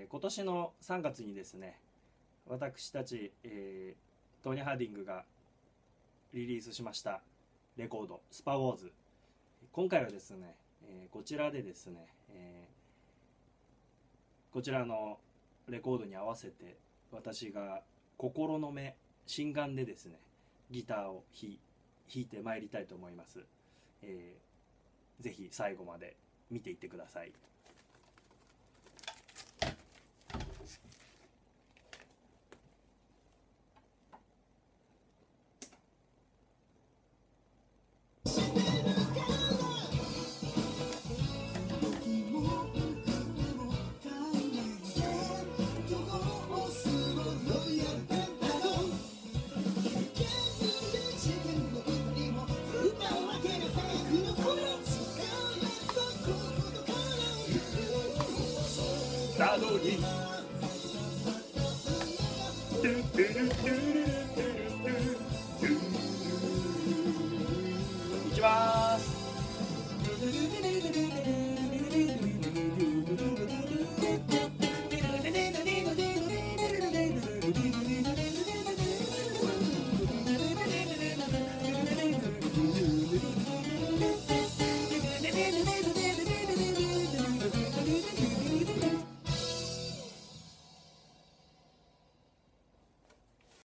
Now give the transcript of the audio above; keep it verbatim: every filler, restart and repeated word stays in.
ー今年のさんがつにですね、私たち、えートーニー・ハーディングがリリースしましたレコードスパウォーズ。今回はですね、えーこちらでですね、えーこちらのレコードに合わせて私が心の目心眼でですねギターを弾弾いてまいりたいと思います。えーぜひ最後まで見ていってください。なのにいきます。